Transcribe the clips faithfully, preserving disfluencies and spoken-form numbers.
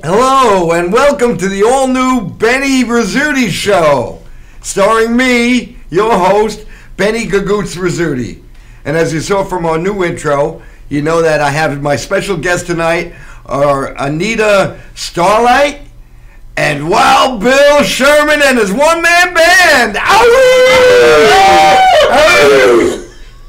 Hello and welcome to the all-new Benny Rizzuti Show, starring me, your host, Benny Gagoots Rizzuti. And as you saw from our new intro, you know that I have my special guest tonight are Anita, Starlite, and Wild Bill Sherman and his one-man band. Ow!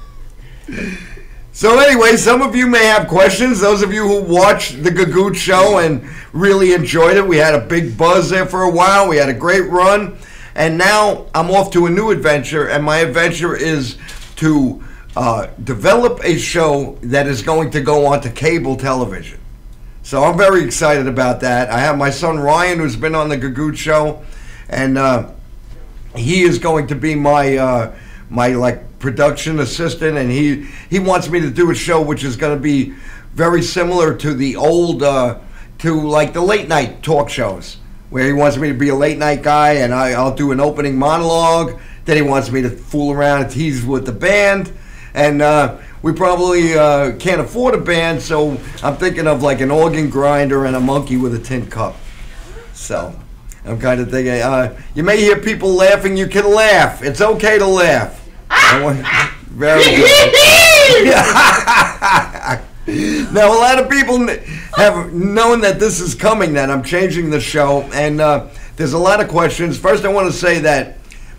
So anyway, some of you may have questions. Those of you who watched the Gagoot Show and really enjoyed it, we had a big buzz there for a while. We had a great run. And now I'm off to a new adventure, and my adventure is to uh, develop a show that is going to go onto cable television. So I'm very excited about that. I have my son Ryan, who's been on the Gagoot Show, and uh, he is going to be my uh, my like production assistant, and he he wants me to do a show which is going to be very similar to the old uh, to like the late night talk shows, where he wants me to be a late night guy, and I, I'll do an opening monologue. Then he wants me to fool around and tease with the band, and uh, we probably uh, can't afford a band, so I'm thinking of like an organ grinder and a monkey with a tin cup. So I'm kind of thinking, uh, you may hear people laughing. You can laugh. It's okay to laugh. Very good. Now, a lot of people have known that this is coming, that I'm changing the show, and uh, there's a lot of questions. First, I want to say that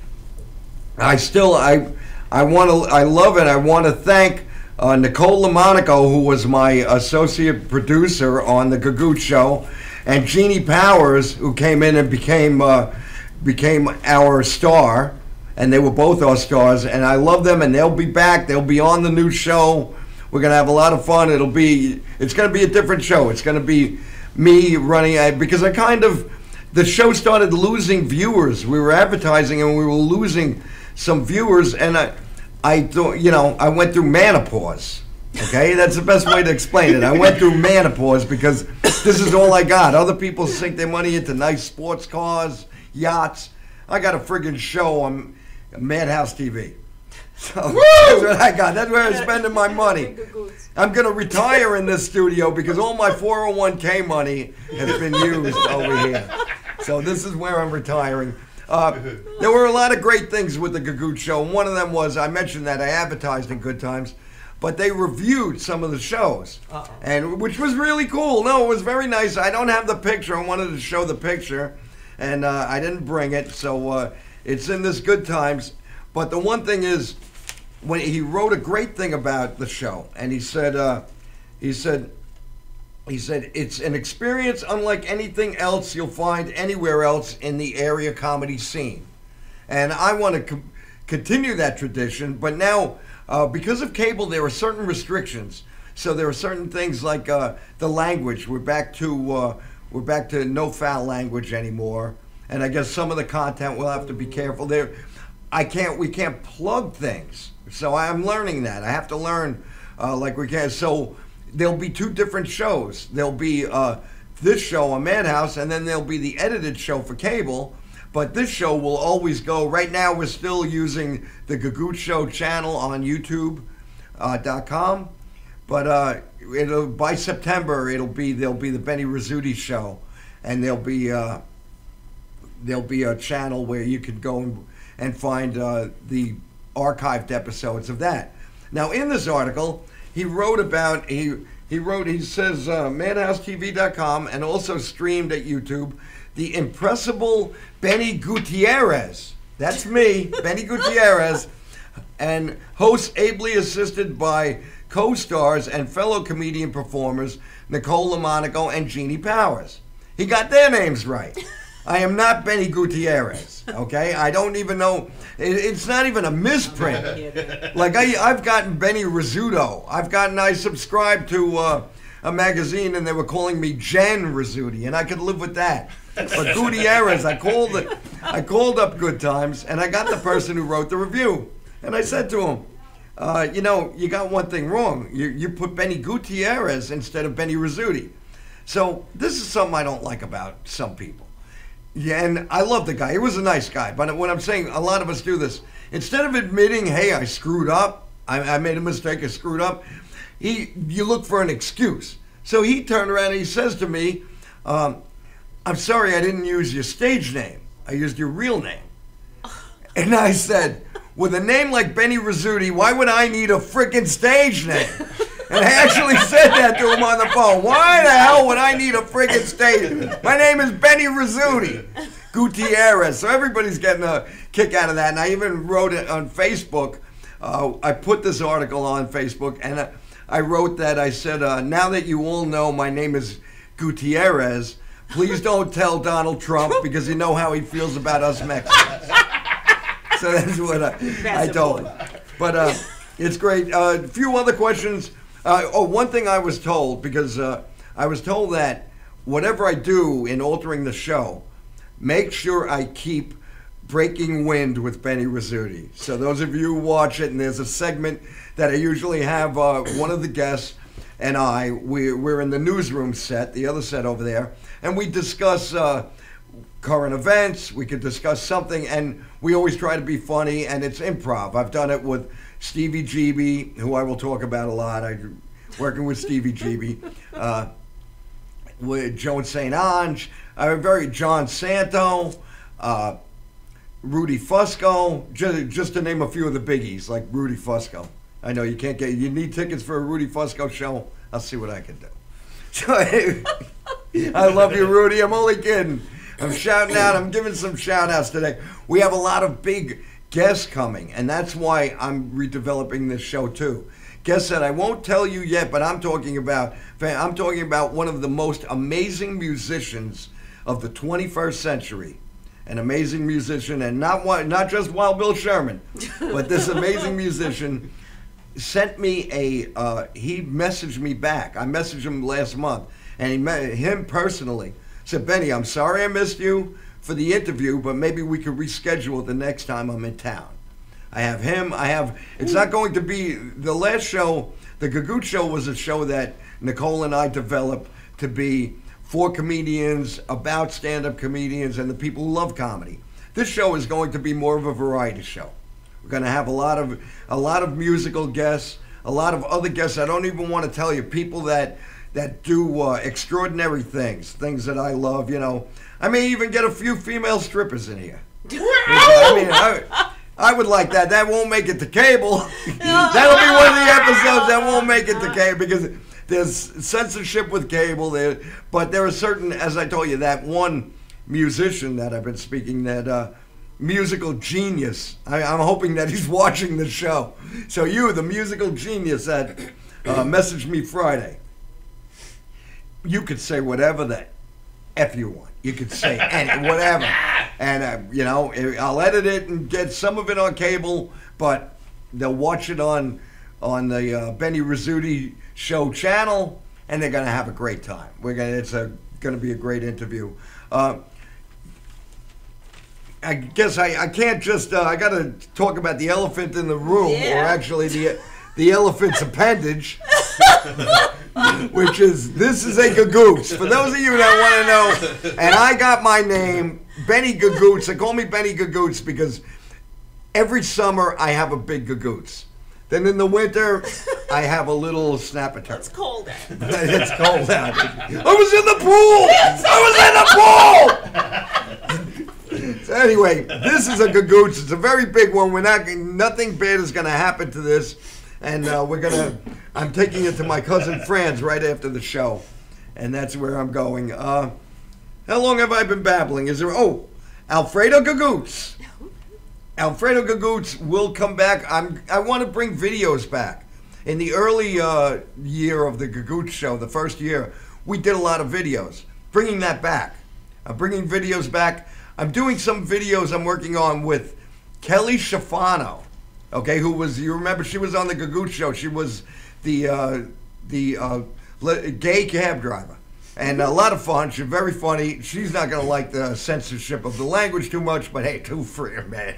I still, I, I want to, I love it. I want to thank uh, Nicole LaMonaco, who was my associate producer on the Gagoot Show, and Jeannie Powers, who came in and became uh, became our star. And they were both our stars, and I love them, and they'll be back. They'll be on the new show. We're going to have a lot of fun. It'll be, it's going to be a different show. It's going to be me running, I, because I kind of, the show started losing viewers. We were advertising, and we were losing some viewers, and I, I thought, you know, I went through menopause. Okay, that's the best way to explain it. I went through menopause because this is all I got. Other people sink their money into nice sports cars, yachts. I got a friggin' show on Madhouse T V. So Woo! That's what I got. That's where I'm spending my money. I'm going to retire in this studio because all my four oh one k money has been used over here. So this is where I'm retiring. Uh, there were a lot of great things with the Gagoot Show. One of them was, I mentioned that I advertised in Good Times, but they reviewed some of the shows, Uh-oh. and which was really cool. No, it was very nice. I don't have the picture. I wanted to show the picture, and uh, I didn't bring it, so uh, it's in this Good Times. But the one thing is, when he wrote a great thing about the show, and he said, uh, he said, he said, it's an experience unlike anything else you'll find anywhere else in the area comedy scene. And I want to co- continue that tradition, but now, uh, because of cable, there are certain restrictions. So there are certain things like uh, the language. We're back to uh, we're back to no foul language anymore, and I guess some of the content we'll have to be careful there. I can't, we can't plug things. So I'm learning that. I have to learn, uh, like we can. So there'll be two different shows. There'll be uh, this show on Madhouse, and then there'll be the edited show for cable. But this show will always go. Right now, we're still using the Gagoot Show channel on YouTube dot com. Uh, but uh, it'll, by September, it'll be there'll be the Benny Rizzuti Show, and there'll be uh, there'll be a channel where you can go and and find uh, the archived episodes of that. Now, in this article, he wrote about, he he wrote, he says, uh, Madhouse T V dot com, and also streamed at YouTube, the impressible Benny Gutierrez. That's me, Benny Gutierrez, and hosts ably assisted by co-stars and fellow comedian performers Nicole LaMonaco and Jeannie Powers. He got their names right. I am not Benny Gutierrez, okay? I don't even know. It, it's not even a misprint. Like, I, I've gotten Benny Rizzuto. I've gotten, I subscribed to uh, a magazine, and they were calling me Jen Rizzuti, and I could live with that. But Gutierrez, I called it. I called up Good Times, and I got the person who wrote the review. And I said to him, uh, you know, you got one thing wrong. You, you put Benny Gutierrez instead of Benny Rizzuti. So this is something I don't like about some people. Yeah, and I love the guy. He was a nice guy. But when I'm saying a lot of us do this, instead of admitting, hey, I screwed up, I, I made a mistake, I screwed up, he, you look for an excuse. So he turned around and he says to me, um, I'm sorry I didn't use your stage name. I used your real name. And I said, with a name like Benny Rizzuti, why would I need a freaking stage name? And I actually said that to him on the phone. Why the hell would I need a freaking stage? My name is Benny Rizzuti Gutierrez. So everybody's getting a kick out of that. And I even wrote it on Facebook. Uh, I put this article on Facebook, and I, I wrote that. I said, uh, now that you all know my name is Gutierrez, please don't tell Donald Trump because you know how he feels about us Mexicans. So that's what I, I told him. But uh, it's great. Uh, a few other questions. Uh, oh, one thing I was told, because uh, I was told that whatever I do in altering the show, make sure I keep Breaking Wind with Benny Rizzuti. So those of you who watch it, and there's a segment that I usually have uh, one of the guests and I, we, we're in the newsroom set, the other set over there, and we discuss uh, current events, we could discuss something, and we always try to be funny, and it's improv. I've done it with Stevie G B, who I will talk about a lot. I'm working with Stevie G B, uh, with Joan Saint Ange, I'm very John Santo, uh, Rudy Fusco, just, just to name a few of the biggies, like Rudy Fusco. I know you can't get, you need tickets for a Rudy Fusco show. I'll see what I can do. So, I love you, Rudy. I'm only kidding. I'm shouting out. I'm giving some shout outs today. We have a lot of big guests coming, and that's why I'm redeveloping this show too. Guests that I won't tell you yet, but I'm talking about, I'm talking about one of the most amazing musicians of the twenty-first century. An amazing musician, and not one, not just Wild Bill Sherman, but this amazing musician sent me a, uh, he messaged me back. I messaged him last month, and he met him personally. Said, Benny, I'm sorry I missed you for the interview, but maybe we could reschedule it the next time I'm in town. I have him, I have, it's not going to be, the last show, the Gagoot Show was a show that Nicole and I developed to be for comedians, about stand-up comedians, and the people who love comedy. This show is going to be more of a variety show. We're going to have a lot of a lot of musical guests, a lot of other guests. I don't even want to tell you, people that that do uh, extraordinary things, things that I love. You know, I may even get a few female strippers in here. I mean, I, I would like that. That won't make it to cable. That'll be one of the episodes that won't make it to cable because there's censorship with cable there. But there are certain, as I told you, that one musician that I've been speaking, that uh, musical genius. I, I'm hoping that he's watching the show. So you, the musical genius that uh, messaged me Friday, you could say whatever the F you want. You could say any, whatever. And, uh, you know, I'll edit it and get some of it on cable, but they'll watch it on on the uh, Benny Rizzuti Show channel, and they're going to have a great time. We're gonna, it's a, going to be a great interview. Uh, I guess I, I can't just, uh, I got to talk about the elephant in the room, yeah. or actually the the elephant's appendage, which is, this is a Gagoots. For those of you that want to know, and I got my name, Benny Gagoots. They call me Benny Gagoots because every summer I have a big Gagoots. Then in the winter, I have a little snapper turtle. It's cold out. It's cold out. I was in the pool! I was in the pool! So anyway, this is a Gagoots. It's a very big one. We're not, nothing bad is going to happen to this. And uh, we're going to, I'm taking it to my cousin Fran's right after the show. And that's where I'm going. Uh, how long have I been babbling? Is there, oh, Alfredo Gagoots. Alfredo Gagoots will come back. I'm, I want to bring videos back. In the early uh, year of the Gagoots show, the first year, we did a lot of videos. Bringing that back. I'm bringing videos back. I'm doing some videos I'm working on with Kelly Schifano, okay, who was, you remember, she was on the Gagoots show. She was the, uh, the uh, gay cab driver. And a lot of fun. She's very funny. She's not going to like the censorship of the language too much, but hey, too free, man.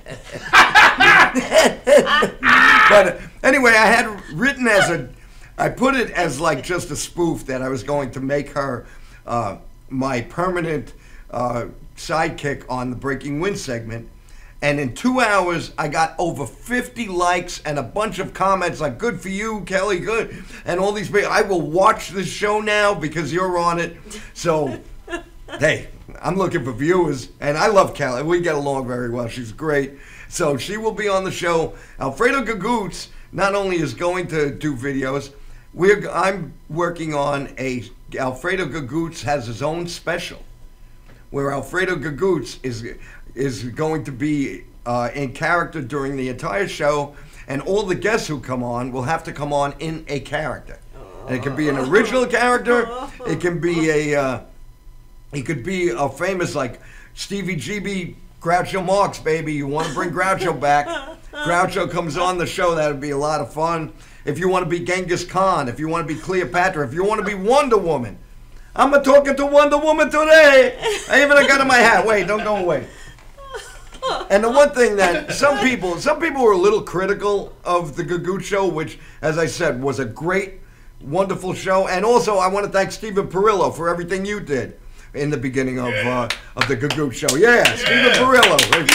But anyway, I had written as a, I put it as like just a spoof that I was going to make her uh, my permanent uh, sidekick on the Breaking Wind segment. And in two hours, I got over fifty likes and a bunch of comments like, good for you, Kelly, good. And all these people, I will watch this show now because you're on it. So, hey, I'm looking for viewers. And I love Kelly. We get along very well. She's great. So she will be on the show. Alfredo Gagoots not only is going to do videos, we're, I'm working on a, Alfredo Gagoots has his own special where Alfredo Gagoots is is going to be uh, in character during the entire show, and all the guests who come on will have to come on in a character. And it can be an original character. It can be a, uh, it could be a famous like Stevie G B, Groucho Marx, baby. You want to bring Groucho back? Groucho comes on the show. That would be a lot of fun. If you want to be Genghis Khan, if you want to be Cleopatra, if you want to be Wonder Woman. I'm a talking to Wonder Woman today. I even got in my hat. Wait, don't go away. And the one thing that some people, some people were a little critical of the Gagoot show, which, as I said, was a great, wonderful show. And also, I want to thank Stephen Perillo for everything you did in the beginning of uh, of the Gagoot show. Yeah, yeah. Stephen Perillo.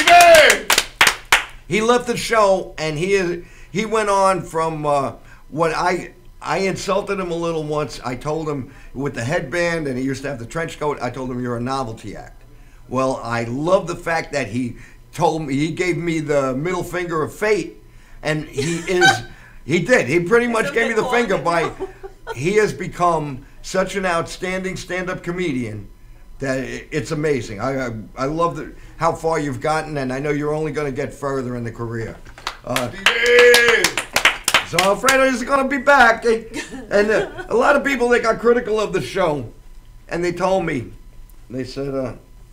He left the show, and he is, he went on from uh, what I I insulted him a little once. I told him with the headband, and he used to have the trench coat. I told him you're a novelty act. Well, I love the fact that he told me, he gave me the middle finger of fate, and he is, he did. He pretty much gave me the finger by, he has become such an outstanding stand-up comedian that it's amazing. I I, I love the, how far you've gotten, and I know you're only going to get further in the career. Uh, so Alfredo is going to be back, and uh, a lot of people, they got critical of the show, and they told me, they said, uh,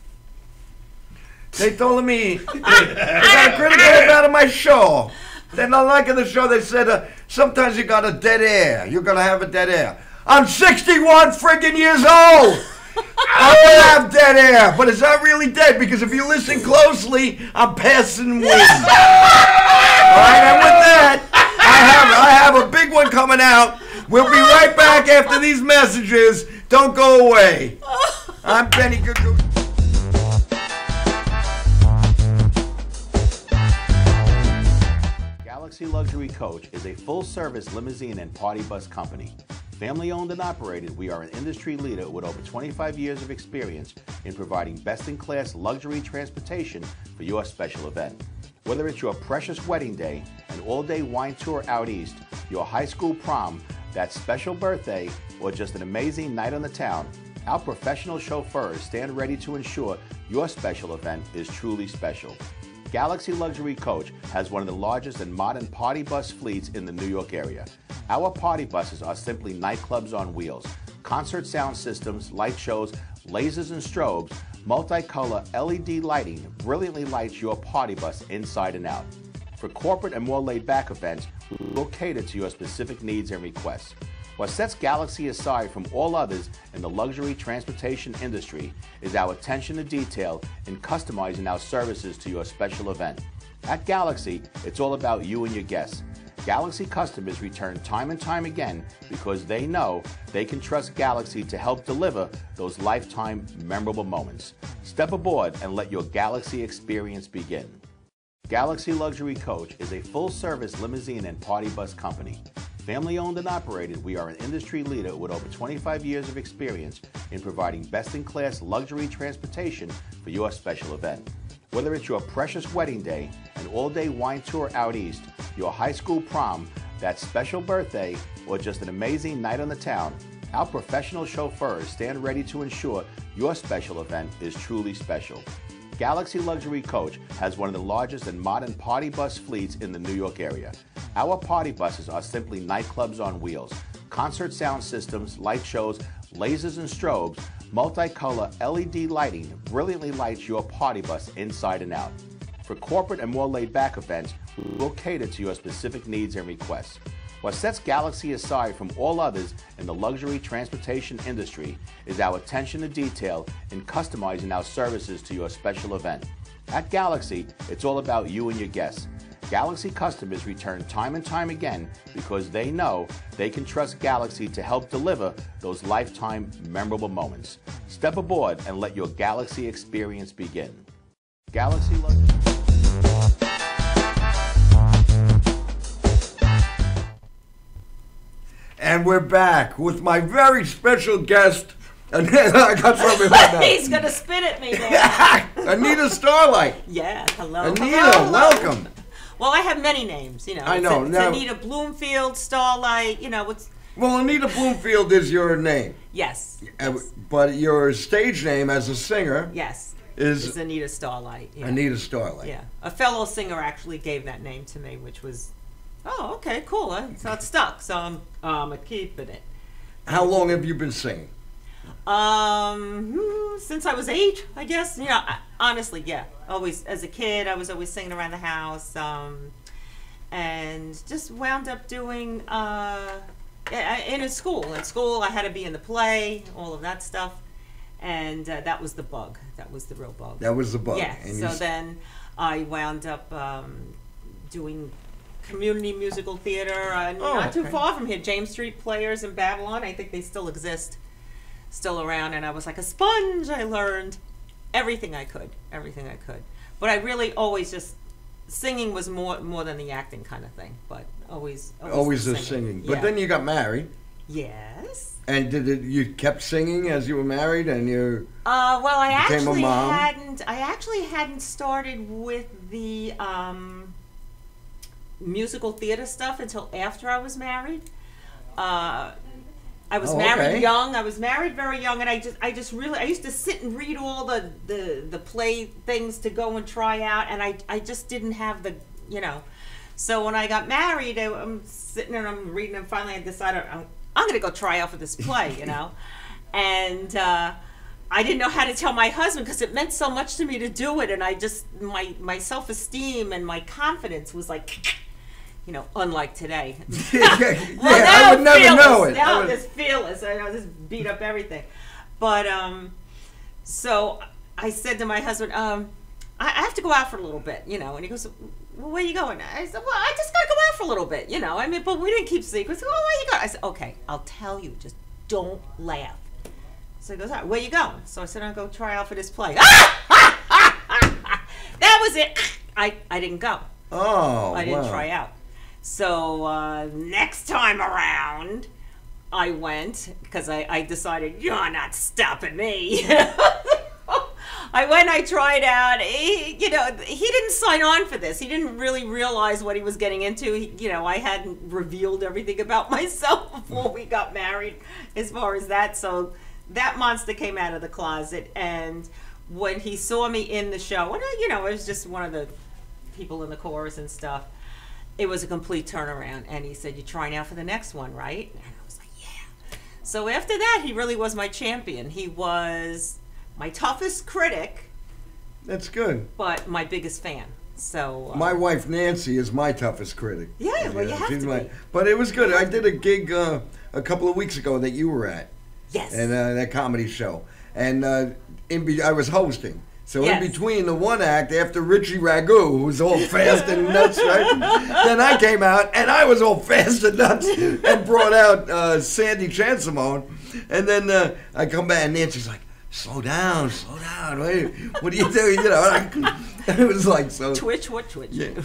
They told me, they got critical about my show. They're not liking the show. They said, uh, sometimes you got a dead air. You're going to have a dead air. I'm sixty-one friggin' years old. I'm going to have dead air. But it's not really dead because if you listen closely, I'm passing wind. All right, and with that, I have, I have a big one coming out. We'll be right back after these messages. Don't go away. I'm Benny Gagoot. Galaxy Luxury Coach is a full-service limousine and party bus company. Family-owned and operated, we are an industry leader with over twenty-five years of experience in providing best-in-class luxury transportation for your special event. Whether it's your precious wedding day, an all-day wine tour out east, your high school prom, that special birthday, or just an amazing night on the town, our professional chauffeurs stand ready to ensure your special event is truly special. Galaxy Luxury Coach has one of the largest and modern party bus fleets in the New York area. Our party buses are simply nightclubs on wheels. Concert sound systems, light shows, lasers and strobes, multicolor L E D lighting brilliantly lights your party bus inside and out. For corporate and more laid-back events, we will cater to your specific needs and requests. What sets Galaxy aside from all others in the luxury transportation industry is our attention to detail in customizing our services to your special event. At Galaxy, it's all about you and your guests. Galaxy customers return time and time again because they know they can trust Galaxy to help deliver those lifetime memorable moments. Step aboard and let your Galaxy experience begin. Galaxy Luxury Coach is a full-service limousine and party bus company. Family-owned and operated, we are an industry leader with over twenty-five years of experience in providing best-in-class luxury transportation for your special event. Whether it's your precious wedding day, an all-day wine tour out east, your high school prom, that special birthday, or just an amazing night on the town, our professional chauffeurs stand ready to ensure your special event is truly special. Galaxy Luxury Coach has one of the largest and modern party bus fleets in the New York area. Our party buses are simply nightclubs on wheels. Concert sound systems, light shows, lasers and strobes, multicolor L E D lighting brilliantly lights your party bus inside and out. For corporate and more laid-back events, we will cater to your specific needs and requests. What sets Galaxy aside from all others in the luxury transportation industry is our attention to detail in customizing our services to your special event. At Galaxy, it's all about you and your guests. Galaxy customers return time and time again because they know they can trust Galaxy to help deliver those lifetime memorable moments. Step aboard and let your Galaxy experience begin. Galaxy Luxury. And we're back with my very special guest. I got something right now. He's gonna spit at me now. Anita Starlite. Yeah, hello. Anita, hello, hello. welcome. Well, I have many names, you know. I know. It's, now, it's Anita Bloomfield, Starlight, you know, what's... Well, Anita Bloomfield is your name. Yes. Uh, yes. But your stage name as a singer Yes. is... It's Anita Starlight. Yeah. Anita Starlight. Yeah. A fellow singer actually gave that name to me, which was, oh, okay, cool. Huh? So it stuck, so I'm, um, I'm keeping it. How long have you been singing? Um, hmm, since I was eight, I guess. You know, I, honestly, yeah. Always, as a kid, I was always singing around the house, um, and just wound up doing, uh, in a school. In school, I had to be in the play, all of that stuff, and uh, that was the bug. That was the real bug. That was the bug. Yeah. And So you... then, I wound up um, doing community musical theater, uh, Oh, not too okay. far from here. James Street Players in Babylon. I think they still exist. Still around, and I was like a sponge. I learned everything I could, everything I could. But I really always just singing was more more than the acting kind of thing. But always, always, Always the the singing. But Yeah. then you got married. Yes. And did it? You kept singing as you were married, and you. Uh, well, I Became a actually mom? hadn't. I actually hadn't started with the um, musical theater stuff until after I was married. Uh, I was Oh, married okay. young. I was married very young, and I just, I just really, I used to sit and read all the, the, the play things to go and try out, and I, I just didn't have the, you know. So when I got married, I, I'm sitting there and I'm reading, and finally I decided I'm, I'm going to go try out for this play, you know. And uh, I didn't know how to tell my husband because it meant so much to me to do it, and I just, my, my self-esteem and my confidence was like, you know, unlike today. yeah, Well, yeah, now I would I'm never fearless. know it. Now I I'm would- just fearless. I know, just beat up everything. But um, so I said to my husband, um, I, I have to go out for a little bit, you know. And he goes, well, where are you going? I said, well, I just got to go out for a little bit, you know. I mean, but we didn't keep secrets. Well, where you going? I said, okay, I'll tell you. Just don't laugh. So he goes, all right, where you going? So I said, I'll go try out for this play. That was it. I, I didn't go. Oh, I didn't wow. try out. So uh, next time around, I went because I, I decided you're not stopping me. I went, I tried out. He, you know, he didn't sign on for this. He didn't really realize what he was getting into. He, you know, I hadn't revealed everything about myself before we got married, as far as that. So that monster came out of the closet, and when he saw me in the show, and I, you know, it was just one of the people in the chorus and stuff. It was a complete turnaround, and he said, "You're trying out for the next one, right?" And I was like, "Yeah." So after that, he really was my champion. He was my toughest critic, That's good. but my biggest fan. So uh, My wife Nancy is my toughest critic. Yeah, well, you have she's to my- be. But it was good. I did a gig uh, a couple of weeks ago that you were at, yes, and uh, that comedy show, and uh, in be- I was hosting. So Yes. in between the one act, after Richie Ragu, who was all fast and nuts, right? Then I came out, and I was all fast and nuts, and brought out uh, Sandy Chansamone. And then uh, I come back, and Nancy's like, slow down, slow down. Wait, what are you doing? You know, and I, and it was like so. Twitch, what Twitch? Yeah.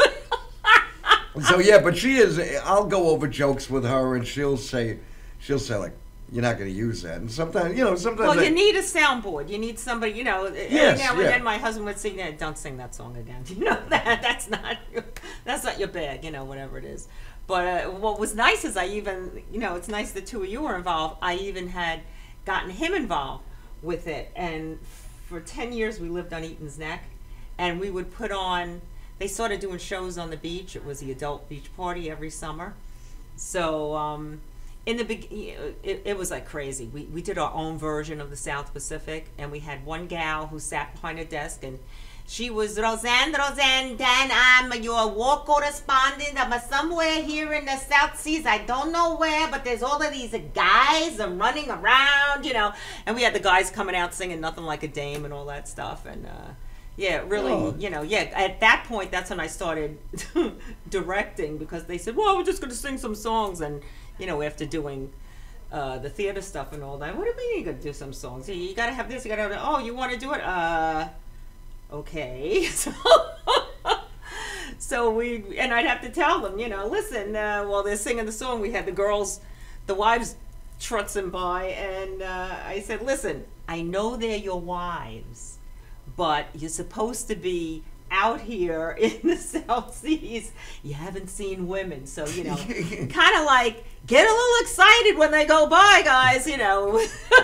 So yeah, but she is. I'll go over jokes with her, and she'll say, she'll say like, "You're not going to use that." And sometimes, you know, sometimes. Well, I, you need a soundboard. You need somebody, you know. Yes, every now and yeah. then my husband would sing that. Don't sing that song again. You know that that's not that's not your bag. You know, whatever it is. But uh, what was nice is I even, you know, it's nice the two of you were involved. I even had gotten him involved with it, and for ten years we lived on Eaton's Neck, and we would put on. They started doing shows on the beach. It was the adult beach party every summer. So. Um, In the big, it, it was like crazy. We we did our own version of the South Pacific, and we had one gal who sat behind a desk, and she was Roseanne, Roseanne, Dan. I'm your war correspondent. I'm somewhere here in the South Seas. I don't know where, but there's all of these guys are running around, you know. And we had the guys coming out singing "Nothing Like a Dame" and all that stuff, and. Uh, Yeah, really, Oh. you know, yeah, at that point, that's when I started directing, because they said, well, we're just going to sing some songs. And, you know, after doing uh, the theater stuff and all that, what do you mean you're going to do some songs? You, you got to have this, you got to have that. Oh, you want to do it? Uh, okay. So, so we, and I'd have to tell them, you know, listen, uh, while they're singing the song, we had the girls the wives trutzing by, and uh, I said, listen, I know they're your wives, but you're supposed to be out here in the South Seas. You haven't seen women, so, you know, kind of like get a little excited when they go by, guys, you know.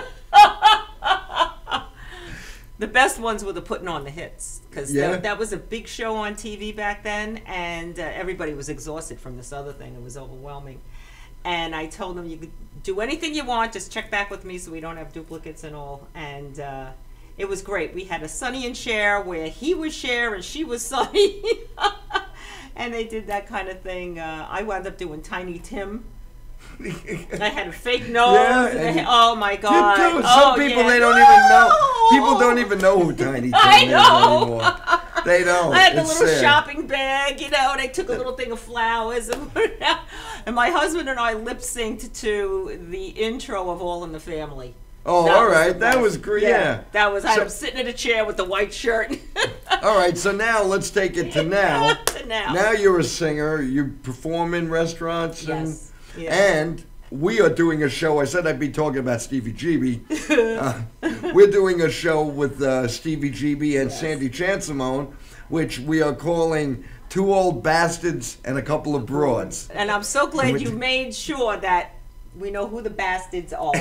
The best ones were the putting on the hits, because Yeah. that, that was a big show on T V back then, and uh, everybody was exhausted from this other thing. It was overwhelming. And I told them, you could do anything you want, just check back with me so we don't have duplicates and all. And uh, it was great. We had a Sonny and Cher where he was Cher and she was Sonny. And they did that kind of thing. Uh, I wound up doing Tiny Tim. I had a fake nose. Yeah, and and they- oh my God. Tim, too. Some Oh, people, yeah. they don't even know. People don't even know who Tiny Tim I is know. anymore. They don't. I had the It's little sad. shopping bag, you know, and I took a little thing of flowers and put it out. And my husband and I lip synced to the intro of All in the Family. Oh, That all was right. the That best. was great. Yeah. That was, I So- was sitting in a chair with the white shirt. All right. So now let's take it to now. To now. Now you're a singer. You perform in restaurants. And, Yes. Yeah. and we are doing a show. I said I'd be talking about Stevie G B. uh, we're doing a show with uh, Stevie G B and Yes. Sandy Chansimone, which we are calling Two Old Bastards and a Couple of Broads. And I'm so glad With- you made sure that we know who the bastards are.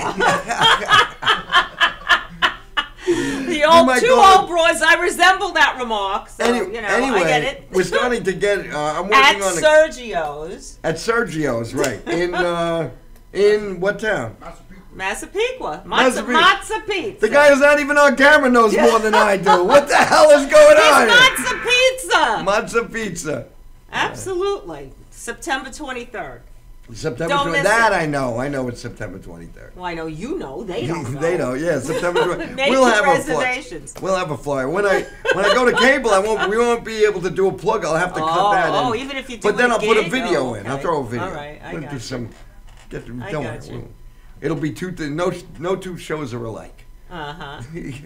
The old might two go- old broads. I resemble that remark. So, Any- you know, anyway, I get it. we're starting to get. Uh, I'm At working on a, Sergio's, at Sergio's, right? In uh, in what town? Massapequa. Mazza Mazza, Pizza. Mazza Pizza. The guy who's not even on camera knows more than I do. What the hell is going on here? It's Mazza Pizza. Mazza Pizza. Absolutely. September twenty-third. September Don't twenty. miss That it. I know. I know it's September twenty-third. Well, I know you know. They don't know. They know. Yeah, September twenty. Make we'll your have a flyer. reservations. We'll have a flyer. When I when I go to cable, I won't. We won't be able to do a plug. I'll have to cut Oh, that. oh, in. even if you do But then a I'll put a gig? video Oh, in. I'll okay. throw a video. All right, I We'll got do you. some. Get, don't I worry. got you. We'll- It'll be two. Th- no, no two shows are alike. Uh-huh.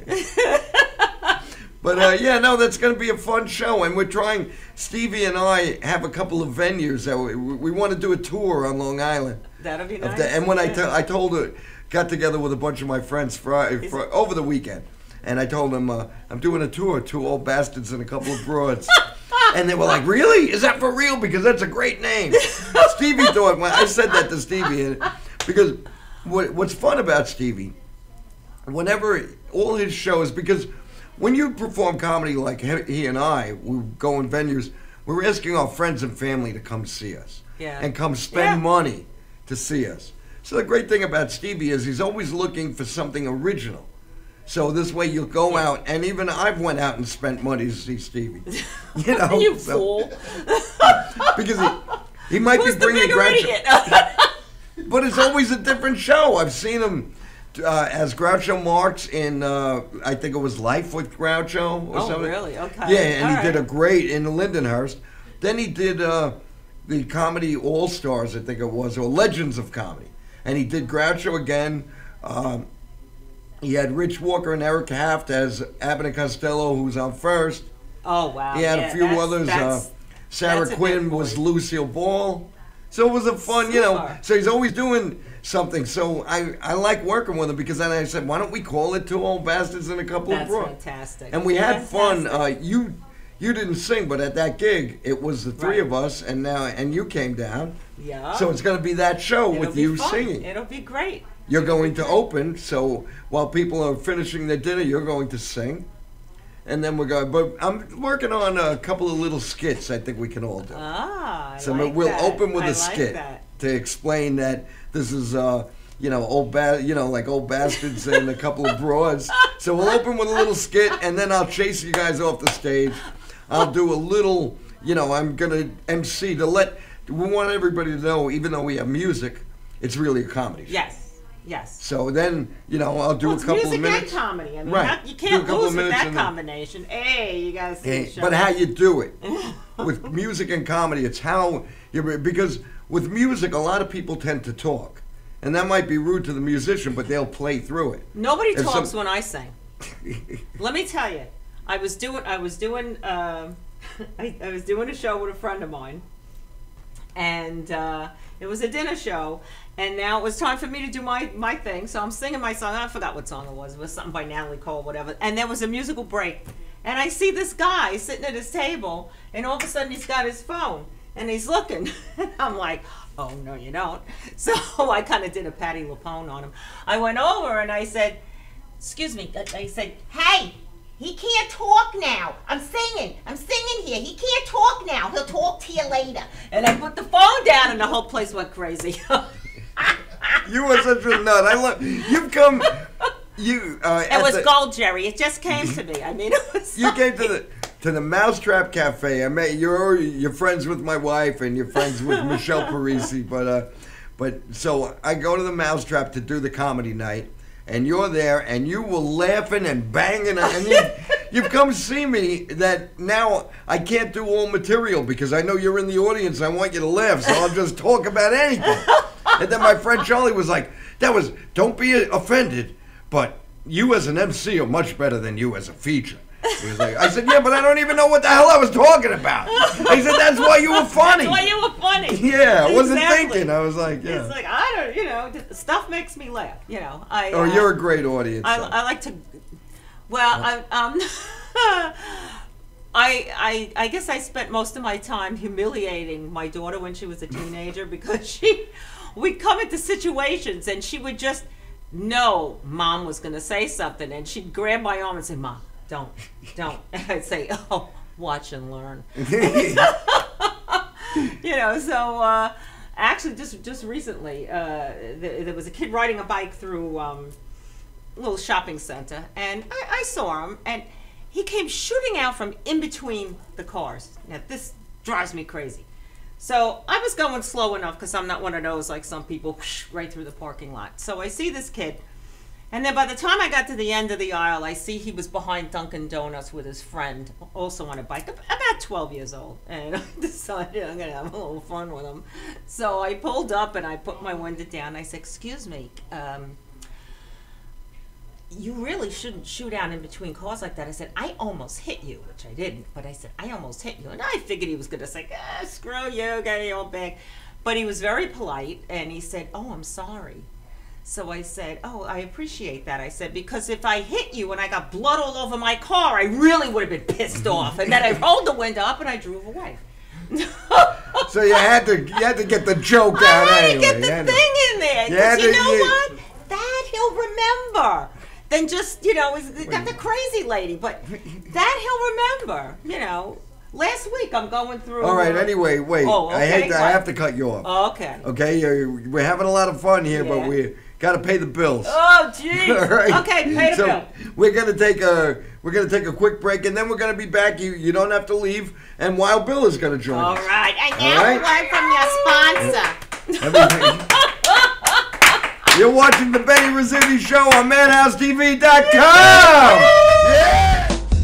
But uh, yeah, no, that's going to be a fun show, and we're trying. Stevie and I have a couple of venues that we, we want to do a tour on Long Island. That'll be Of nice. the- and when I Yeah. te- I told her, got together with a bunch of my friends Friday, Is fr- it- over the weekend, and I told them uh, I'm doing a tour, Two Old Bastards and a Couple of Broads. And they were like, "Really? Is that for real? Because that's a great name." Stevie thought. When I said that to Stevie, and, because what, what's fun about Stevie, whenever all his shows, because when you perform comedy like he, he and I, we go in venues, we're asking our friends and family to come see us Yeah. and come spend Yeah. money to see us. So the great thing about Stevie is he's always looking for something original. So this way you'll go out, and even I've went out and spent money to see Stevie. You know, You so- fool. because he, he might Who's be the bringing bigger Groucho, idiot? but it's always a different show. I've seen him uh, as Groucho Marx in uh, I think it was Life with Groucho or Oh, something. really? Okay. Yeah, and All he did a right. great in Lindenhurst. Then he did uh, the comedy All Stars, I think it was, or Legends of Comedy, and he did Groucho again. Um, he had Rich Walker and Eric Haft as Abbott and Costello, who's on first. Oh, wow. He had Yeah, a few that's- others. that's- Uh, Sarah that's a Quinn big was boy. Lucille Ball. So it was a fun, you know. Super. So he's always doing something. So I, I like working with him because then I said, why don't we call it Two Old Bastards and a Couple That's of Broads? fantastic. And we had fun. Fantastic. Uh, you you didn't sing, but at that gig, it was the three Right. of us, and now and you came down. Yeah. So it's going to be that show It'll with be you fun. singing. It'll be great. You're going to open, so while people are finishing their dinner, you're going to sing. And then we're going, but I'm working on a couple of little skits I think we can all do. Ah, I So like we'll that. open with I a like skit that. to explain that this is, uh, you know, old ba- you know, like old bastards and a couple of broads. So we'll open with a little skit, and then I'll chase you guys off the stage. I'll do a little, you know, I'm gonna M C to let. We want everybody to know, even though we have music, it's really a comedy show. Yes. Yes. So then, you know, I'll do Well, a it's couple music of minutes. and comedy. I mean, Right. how- you Do a can't couple lose of with minutes that and then- combination. Hey, you gotta see Hey, the show. but how you do it with music and comedy, it's how you because with music a lot of people tend to talk, and that might be rude to the musician, but they'll play through it. Nobody If talks some- when I sing. Let me tell you, I was doing I was doing um I, I was doing a show with a friend of mine, and uh, It was a dinner show, and now it was time for me to do my, my thing. So I'm singing my song. I forgot what song it was. It was something by Natalie Cole, whatever. And there was a musical break. And I see this guy sitting at his table, and all of a sudden he's got his phone, and he's looking. And I'm like, oh, no, you don't. So I kind of did a Patti LuPone on him. I went over, and I said, excuse me. I said, hey, he can't talk now. I'm singing. I'm singing here. He can't talk now. He'll talk to you later. And I put the phone down, and the whole place went crazy. You were such a nut. I love you've come. You. Uh, it was the, gold, Jerry. It just came to me. I mean, it was. You came to the to the Mousetrap Cafe. I met you're you're friends with my wife, and you're friends with Michelle Parisi. But uh, but so I go to the Mousetrap to do the comedy night. And you're there, and you were laughing and banging, and you, you've come see me that now I can't do all material because I know you're in the audience. I want you to laugh, so I'll just talk about anything. And then my friend Charlie was like, "That was don't be offended, but you as an M C are much better than you as a feature." He was like, I said, "Yeah, but I don't even know what the hell I was talking about." He said, "That's why you were funny." That's why you were funny. Yeah, I wasn't Exactly. thinking. I was like, "Yeah." It's like I don't, you know, stuff makes me laugh. You know, I. Oh, uh, you're a great audience. I, so. I like to. Well, I um. I, I I guess I spent most of my time humiliating my daughter when she was a teenager because she, we'd come into situations and she would just know Mom was going to say something and she'd grab my arm and say, "Mom, don't, don't." And I'd say, "Oh, watch and learn." You know, so uh, actually just just recently, uh, th there was a kid riding a bike through um, a little shopping center, and I, I saw him, and he came shooting out from in between the cars. Now, this drives me crazy. So I was going slow enough because I'm not one of those, like some people, whoosh, right through the parking lot. So I see this kid. And then by the time I got to the end of the aisle, I see he was behind Dunkin' Donuts with his friend, also on a bike, about twelve years old. And I decided I'm going to have a little fun with him. So I pulled up and I put my window down. I said, "Excuse me, um, you really shouldn't shoot out in between cars like that." I said, "I almost hit you," which I didn't, but I said, "I almost hit you." And I figured he was going to say, "Ah, screw you, get your old bag." But he was very polite, and he said, "Oh, I'm sorry." So I said, "Oh, I appreciate that." I said, "Because if I hit you and I got blood all over my car, I really would have been pissed off." And then I rolled the window up and I drove away. So you had to you had to get the joke I out had anyway. to get the You had thing to- in there. You Because had you to- know you- what? That he'll remember. Then just, you know, he's got the crazy lady. But that he'll remember, you know. Last week I'm going through. All right. uh, Anyway, wait. Oh, I hate okay, to, I what? have to cut you off. Oh, okay. Okay, you're, we're having a lot of fun here, but Yeah. we got to pay the bills. Oh, jeez. All right. Okay, pay the so bill. We're gonna take a we're gonna take a quick break, and then we're gonna be back. You you don't have to leave, and Wild Bill is gonna join All us. right. And All now right. a word from your sponsor. Everything. You're watching the Benny Rizzuti Show on Madhouse T V dot com. Yeah.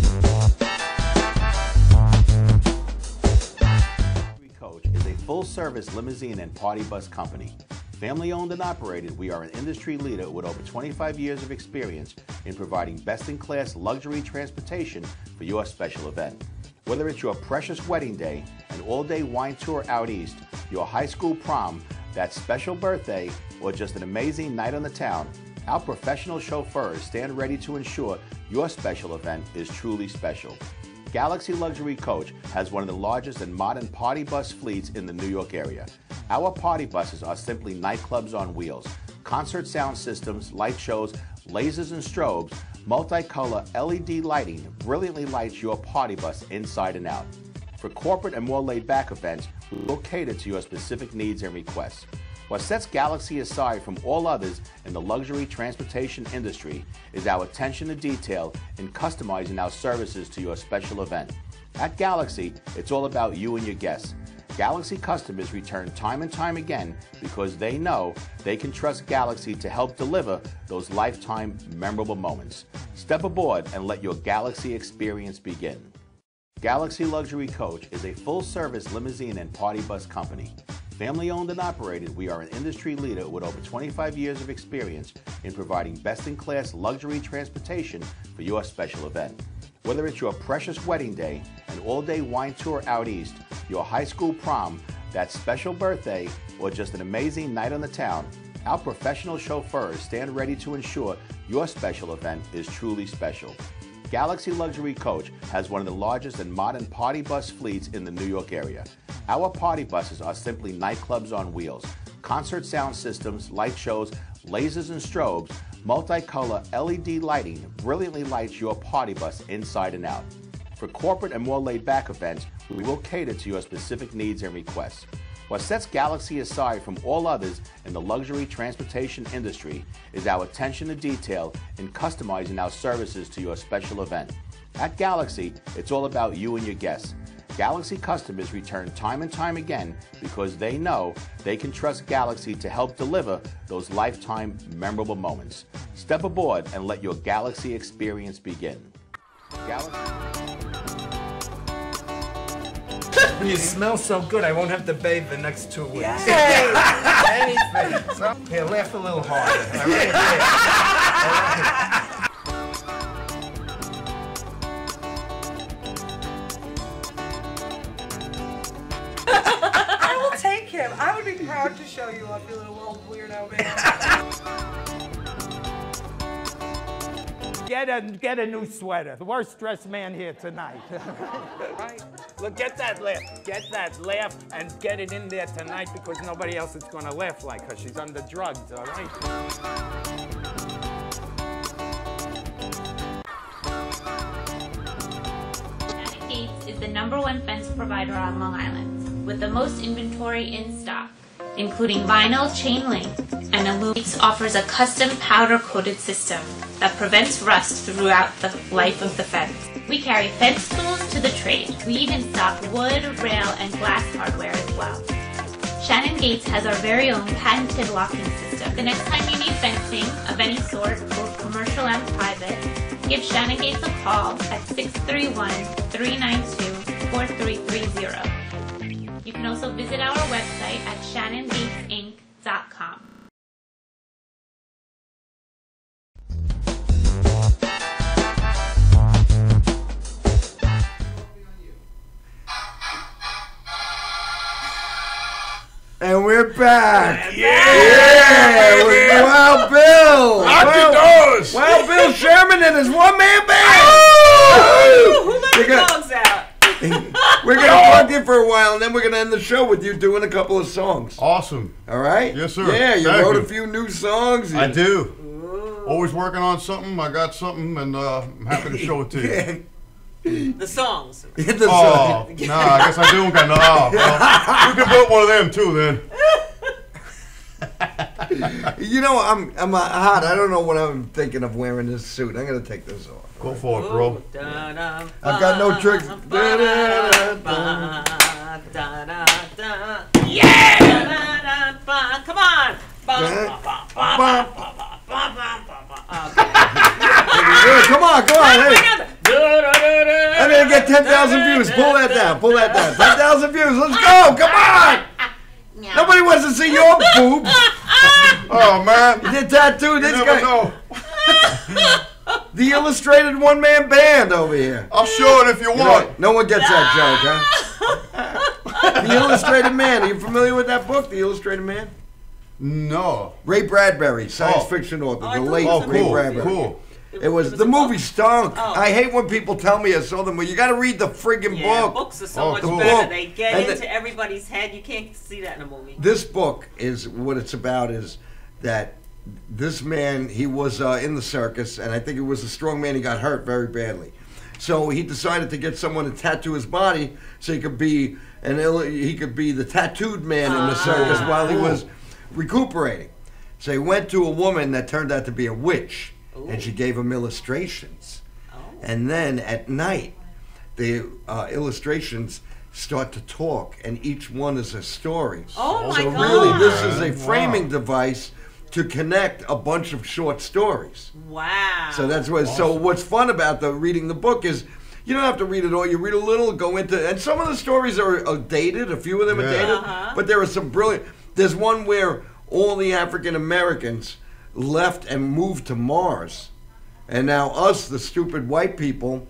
Coach is a full-service limousine and party bus company. Family-owned and operated, we are an industry leader with over twenty-five years of experience in providing best-in-class luxury transportation for your special event. Whether it's your precious wedding day, an all-day wine tour out east, your high school prom, that special birthday, or just an amazing night on the town, our professional chauffeurs stand ready to ensure your special event is truly special. Galaxy Luxury Coach has one of the largest and modern party bus fleets in the New York area. Our party buses are simply nightclubs on wheels. Concert sound systems, light shows, lasers and strobes, multicolor L E D lighting brilliantly lights your party bus inside and out. For corporate and more laid-back events, we will cater to your specific needs and requests. What sets Galaxy aside from all others in the luxury transportation industry is our attention to detail in customizing our services to your special event. At Galaxy, it's all about you and your guests. Galaxy customers return time and time again because they know they can trust Galaxy to help deliver those lifetime memorable moments. Step aboard and let your Galaxy experience begin. Galaxy Luxury Coach is a full-service limousine and party bus company. Family-owned and operated, we are an industry leader with over twenty-five years of experience in providing best-in-class luxury transportation for your special event. Whether it's your precious wedding day, an all-day wine tour out east, your high school prom, that special birthday, or just an amazing night on the town, our professional chauffeurs stand ready to ensure your special event is truly special. Galaxy Luxury Coach has one of the largest and modern party bus fleets in the New York area. Our party buses are simply nightclubs on wheels. Concert sound systems, light shows, lasers and strobes, multicolor L E D lighting brilliantly lights your party bus inside and out. For corporate and more laid-back events, we will cater to your specific needs and requests. What sets Galaxy aside from all others in the luxury transportation industry is our attention to detail in customizing our services to your special event. At Galaxy, it's all about you and your guests. Galaxy customers return time and time again because they know they can trust Galaxy to help deliver those lifetime memorable moments. Step aboard and let your Galaxy experience begin. Galaxy. You smell so good, I won't have to bathe the next two weeks. Yay! Anything. So, here, laugh a little harder. All right? Here. I will take him. I would be proud to show you off, you little old weirdo man. Get a, get a new sweater. The worst dressed man here tonight. Right. Look, get that laugh. Get that laugh and get it in there tonight because nobody else is going to laugh like her. She's under drugs, all right? Shannon Gates is the number one fence provider on Long Island, with the most inventory in stock, including vinyl, chain link, and aluminum. Gates offers a custom powder-coated system that prevents rust throughout the life of the fence. We carry fence tools to the trade. We even stock wood, rail, and glass hardware as well. Shannon Gates has our very own patented locking system. The next time you need fencing of any sort, both commercial and private, give Shannon Gates a call at six three one, three nine two, four three three zero. You can also visit our website at shannon gates inc dot com. And we're back. Yeah, Yeah, with Wild Bill. Lock the Wild- doors. Wild Bill Sherman and his one-man band. Who let You the got- dogs out? We're gonna plug you for a while, and then we're gonna end the show with you doing a couple of songs. Awesome. All right? Yes, sir. Yeah, you Thank wrote you. a few new songs. I do. Always working on something. I got something, and uh, I'm happy to show it to you. The songs. Hit the Oh, song. nah, I guess I do got no. Oh, well, you can build one of them too, then. You know, I'm I'm uh, hot. I don't know what I'm thinking of wearing this suit. I'm gonna take this off. Go for it, bro. I've got no tricks. Yeah! Come on! Yeah, come on, come on. Hey. I'm gonna get ten thousand views. Pull that down. Pull that down. ten thousand views. Let's go. Come on. Nobody wants to see your boobs. Oh man, You tattooed you this never guy. know. The illustrated one-man band over here. I'll show it if you You know, want. no one gets that joke, huh? The Illustrated Man. Are you familiar with that book, The Illustrated Man? No. Ray Bradbury, science Oh. fiction author, Oh, I the thought late it was Oh, a Ray cool, Bradbury. cool. It was, It was the a movie book? stunk. Oh. I hate when people tell me I saw them. Well, you got to read the friggin' Yeah, book. books are so Oh, much cool. better. Book. They get And the- into everybody's head. You can't see that in a movie. This book is what it's about. Is that this man? He was uh, in the circus, and I think it was a strong man. He got hurt very badly, so he decided to get someone to tattoo his body so he could be an ill- he could be the tattooed man in the circus Ah. while he was recuperating. So he went to a woman that turned out to be a witch, and she gave him illustrations. Oh. And then at night, the uh, illustrations start to talk, and each one is a story. Oh my so God. really, this is a Wow. framing device to connect a bunch of short stories. Wow. So that's what. So what's fun about the reading the book is you don't have to read it all. You read a little, go into, and some of the stories are, are dated. A few of them are Yeah. dated, Uh-huh. but there are some brilliant. There's one where all the African Americans left and moved to Mars, and now us, the stupid white people,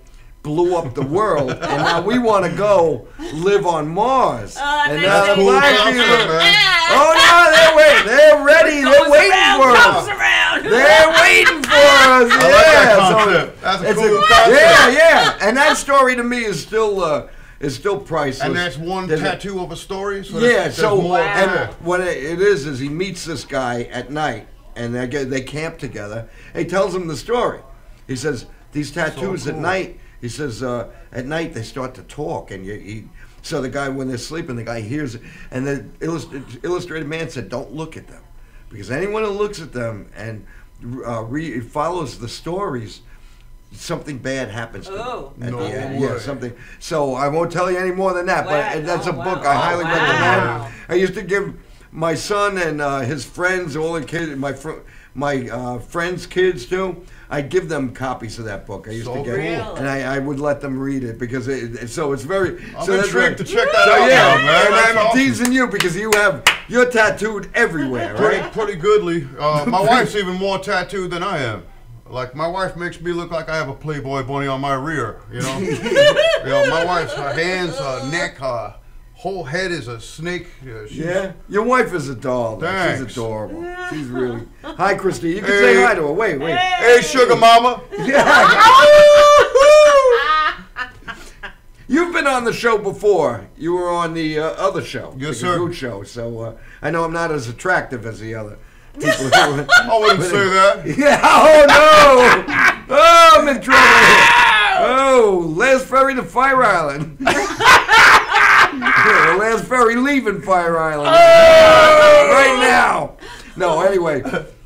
blew up the world, and now we want to go live on Mars. Oh, and nice now the to black meet you. people, Ah. oh no, they're waiting, they're ready, they're Goes waiting around, for comes us. around. They're waiting for us. I Yeah, like that so concept. That's a it's cool concept. Yeah, yeah, and that story to me is still uh, is still priceless. And that's one There's a- tattoo of a story? So yeah, there's- so there's more and there. what it it is is he meets this guy at night, and they get, they camp together. He tells him the story. He says these tattoos So at cool. night. He says uh, at night they start to talk, and you. He, so the guy, when they're sleeping, the guy hears it, and the illust- illustrated man said, "Don't look at them, because anyone who looks at them and uh, re- follows the stories, something bad happens to Oh. them." At No the end. way. Yeah, something. So I won't tell you any more than that. Wow. But that's Oh, a book wow. I highly Oh, wow. recommend. I used to give my son and uh, his friends, all the kids, my fr- my uh, friends' kids too. I'd give them copies of that book. I used So to get, cool. and I, I would let them read it because it, it- so it's very. I'm so that's intrigued very- to check that so out yeah, now, man. and That's I'm awesome. teasing you because you have you're tattooed everywhere, Pretty, right? pretty goodly. Uh, my wife's even more tattooed than I am. Like, my wife makes me look like I have a Playboy bunny on my rear, you know? You know, my wife's, her hands, her neck, her whole head is a snake. Uh, she's- Yeah, your wife is a doll. though. She's Thanks. adorable. She's really. Hi, Christy. You can Hey. say hi to her. Wait, wait. Hey, sugar mama. You've been on the show before. You were on the uh, other show, Yes, the sir. Good Show. So uh, I know I'm not as attractive as the other people. Who, I wouldn't say that. yeah. Oh no. Oh, I'm in trouble. Oh, last ferry to Fire Island. Yeah, the last ferry leaving Fire Island. Right now. No, anyway.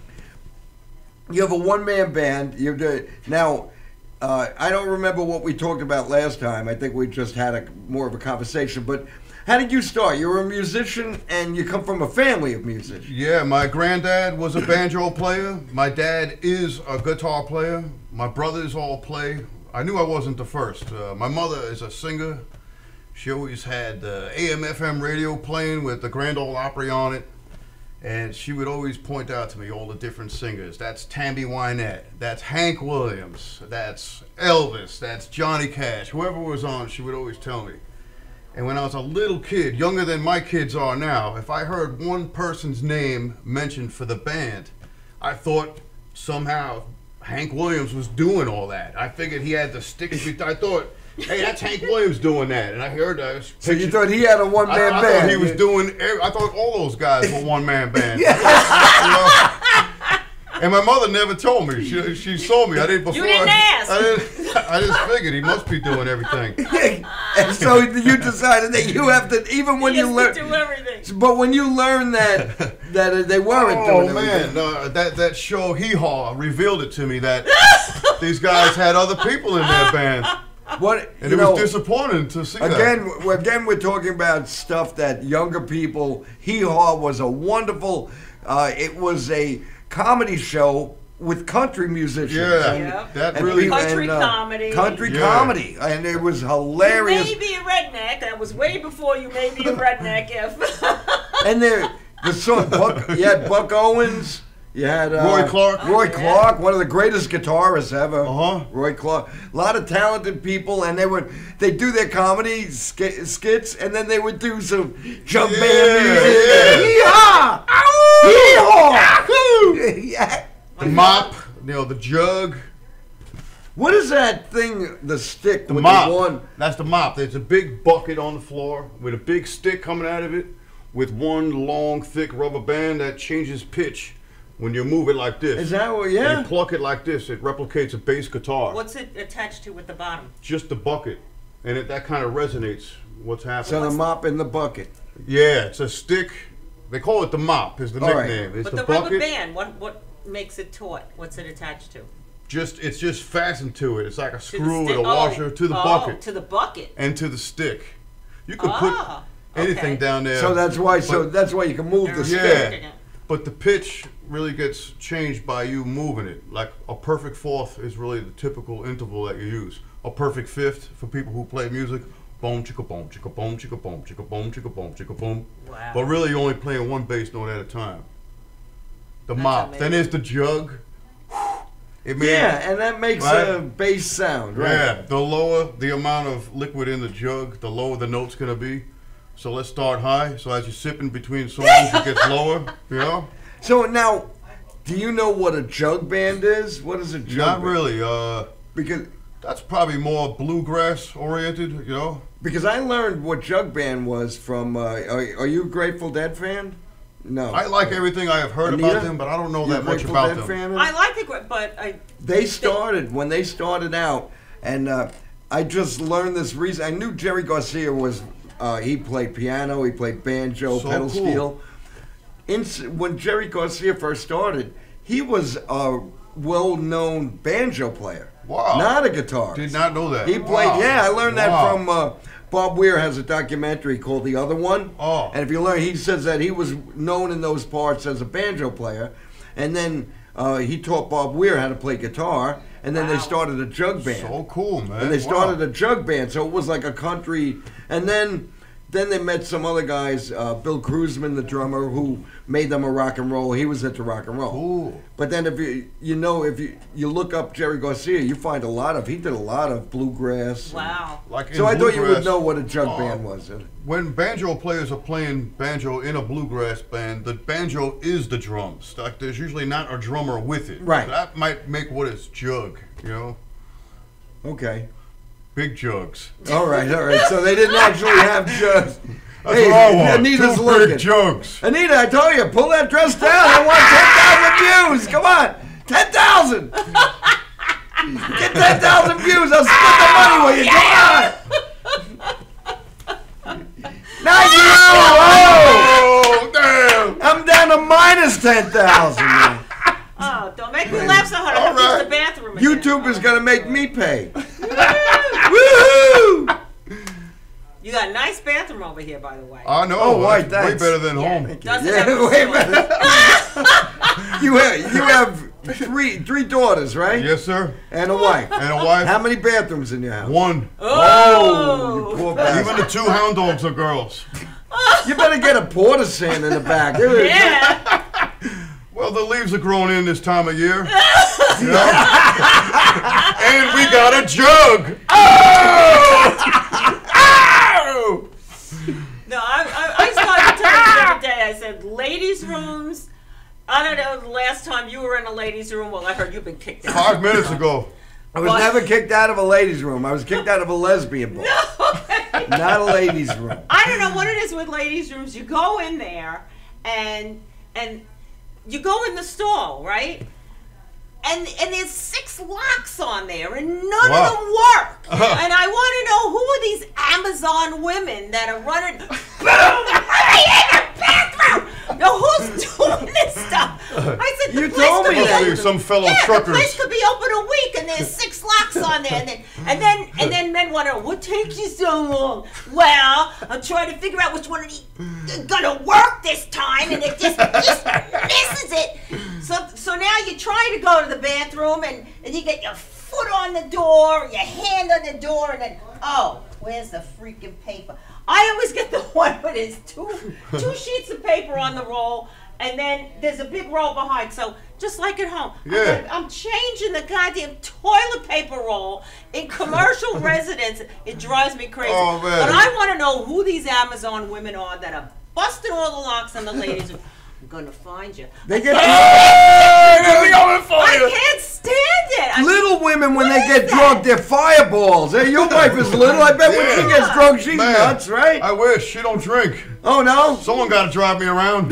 You have a one-man band. You're doing now. Uh, I don't remember what we talked about last time. I think we just had a more of a conversation. But how did you start? You were a musician, and you come from a family of musicians. Yeah, my granddad was a banjo player. My dad is a guitar player. My brothers all play. I knew I wasn't the first. Uh, my mother is a singer. She always had uh, A M F M radio playing with the Grand Ole Opry on it. And she would always point out to me all the different singers. That's Tammy Wynette. That's Hank Williams. That's Elvis. That's Johnny Cash. Whoever was on, she would always tell me. And when I was a little kid, younger than my kids are now, if I heard one person's name mentioned for the band, I thought somehow Hank Williams was doing all that. I figured he had the sticks. I thought, hey, that's Hank Williams doing that. And I heard that. So you thought he had a one-man I, I band? thought he was Yeah. doing. every- I thought all those guys were one man band. You know? And my mother never told me. She, she saw me. I didn't before. You didn't I, ask. I, didn't, I just figured he must be doing everything. And so you decided that you have to, even when He you has to learn. do everything. But when you learn that that uh, they weren't Oh doing everything. man, uh, that that show Hee Haw revealed it to me that these guys had other people in their band, What and you it know, was disappointing to see again, that. w- again, we're talking about stuff that younger people. Hee Haw was a wonderful. Uh, it was a comedy show with country musicians. Yeah, and, Yep. that and really. people- Country and, uh, comedy. Country Yeah. comedy, and it was You hilarious. may be a redneck. That was way before you may be a redneck. If And there, the song, Buck, you had Buck Owens, you had uh, Roy Clark. Roy Oh, yeah. Clark, one of the greatest guitarists ever. Uh-huh. Roy Clark, a lot of talented people, and they would they do their comedy sk- skits, and then they would do some jump Yeah, band music. yeah. Hee-haw! Hee-haw! Yeah. The mop, you know, the jug, What is that thing? The stick the with mop. the one. That's the mop. There's a big bucket on the floor with a big stick coming out of it, with one long, thick rubber band that changes pitch when you move it like this. Is that what? And Yeah. you pluck it like this. It replicates a bass guitar. what's it attached to with the bottom? Just the bucket, and it, that kind of resonates what's happening. So the mop in the bucket. Yeah, it's a stick. They call it the mop. Is the All right. nickname. It's But the, the, rubber bucket. band, what what makes it taut? What's it attached to? Just it's just fastened to it. It's like a To the screw with stick- a oh, washer to the oh, bucket To the bucket. and to the stick. You could Ah, put anything okay. down there. So that's why. So But- that's why you can move the Yeah. stick. But the pitch really gets changed by you moving it. Like a perfect fourth is really the typical interval that you use. A perfect fifth for people who play music. Boom, chicka boom, chicka boom, chicka boom, chicka boom, chicka boom, chicka boom. Wow. But really, you're only playing one bass note at a time. The That's mop. amazing. Then there's the jug. It may, Yeah, and that makes Right? a bass sound, right? Yeah, the lower the amount of liquid in the jug, the lower the note's gonna be. So let's start high. So as you're sipping between songs, it gets lower. You know? So now, do you know what a jug band is? What is a jug Not band? really. Uh, Because that's probably more bluegrass oriented. You know? because I learned what jug band was from. Uh, are, are you a Grateful Dead fan? No. I like everything I have heard Anita? about them, but I don't know You a that much Grateful about Dead them. fan? I like it, but I. They started when they started out, and uh, I just learned this reason. I knew Jerry Garcia was. Uh, he played piano. He played banjo, So pedal cool. steel. In, when Jerry Garcia first started, he was a well-known banjo player. Wow. Not a guitarist. Did not know that. He played. Wow. Yeah, I learned that Wow. from. Uh, Bob Weir has a documentary called The Other One. Oh. And if you learn, he says that he was known in those parts as a banjo player. And then uh, he taught Bob Weir how to play guitar. And then they Wow. started a jug band. So cool, man. and they started Wow. a jug band. So it was like a country. And then then they met some other guys, uh, Bill Kruzman, the drummer, who made them a rock and roll. He was into rock and roll. Cool. But then if you you know if you you look up Jerry Garcia, you find a lot of he did a lot of bluegrass. Wow. Like in So I thought you would bluegrass, know what a jug Oh. band was. When banjo players are playing banjo in a bluegrass band, the banjo is the drums. Like there's usually not a drummer with it. Right. That might make what is jug, you know? Okay. Big jugs. All right, all right. So they didn't actually have jugs. That's Hey, what I want. Anita's Two looking. big jugs. Anita, I told you, pull that dress down. I want ten thousand views. Come on. ten thousand. Get ten thousand views. I'll split the money with you. Come on. Not you. Oh. Oh, damn. I'm down to minus ten thousand. Oh, don't make me laugh so hard. I All have to use right. the bathroom again. YouTube is going to make me pay. Woohoo! You got a nice bathroom over here, by the way. I know. Oh, why, That's way thanks. better than Yeah. home. Doesn't Yeah, have a wait a toilet. minute. You have you have three three daughters, right? Yes, sir. And a wife. And a wife. How many bathrooms in your house? One. Oh, you poor bastard. Even the two hound dogs are girls. You better get a porta sand in the back. There is- Yeah. Well, the leaves are growing in this time of year. You know? And we got a jug. Oh! Oh! No, I, I, I started telling you the other day. I said, ladies' rooms. I don't know the last time you were in a ladies' room. Well, I heard you've been kicked out. Five minutes ago. I was What? never kicked out of a ladies' room. I was kicked out of a lesbian bar. Not a ladies' room. I don't know what it is with ladies' rooms. You go in there, and and you go in the stall, right? And and there's six locks on there, and none Wow. of them work. And I want to know who are these Amazon women that are running? Boom! Right in the bathroom. Now who's doing this stuff? I said the You place told could me be that. open- Some fellow yeah, truckers. the place could be open a week, and there's six locks on there, and then and then and then men wonder what takes you so long. Well, I'm trying to figure out which one of these is gonna work this time, and it just just misses it. So so now you try to go to the bathroom, and and you get your foot on the door, your hand on the door, and then oh, where's the freaking paper? I always get the one where there's two two sheets of paper on the roll, and then there's a big roll behind. So just like at home, I'm Yeah. gonna- I'm changing the goddamn toilet paper roll in commercial residence. It drives me crazy. Oh, man. But I want to know who these Amazon women are that are busting all the locks on the ladies. I'm gonna find you. They get I can't stand it. I little women when What they is get that? drunk, they're fireballs. Hey, your wife is little. I bet when she Yeah. gets drunk, she's Man, nuts, right? I wish. She don't drink. Oh no. Someone got to drive me around.